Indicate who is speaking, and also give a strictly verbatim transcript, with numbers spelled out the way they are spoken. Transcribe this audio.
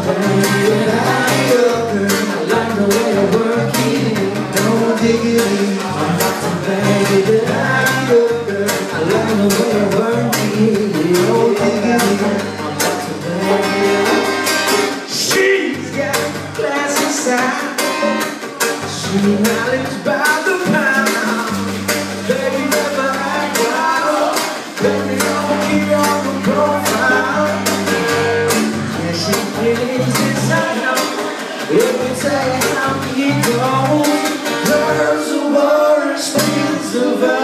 Speaker 1: baby, I love her. I like the way you work it, no diggity. I'm not the baby, I love her. I like the way you work it, no diggity. I'm not the baby. She's got a classy side. She lives by the pound. Baby, never act wild. Baby, don't keep on the profile. Yeah, she feels inside out. Let me tell you how it goes. Girls who are still survive.